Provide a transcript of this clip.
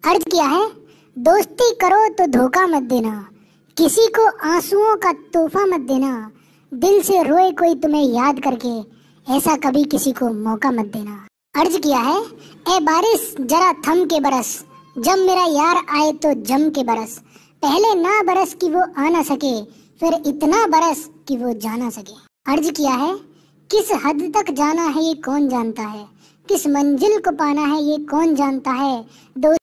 अर्ज किया है, दोस्ती करो तो धोखा मत देना, किसी को आंसुओं का तोहफा मत देना, दिल से रोए कोई तुम्हें याद करके, ऐसा कभी किसी को मौका मत देना। अर्ज किया है, ए बारिश जरा थम के बरस, जब मेरा यार आए तो जम के बरस, पहले ना बरस कि वो आ ना सके, फिर इतना बरस कि वो जा ना सके। अर्ज किया है, किस हद तक जाना है ये कौन जानता है, किस मंजिल को पाना है ये कौन जानता है,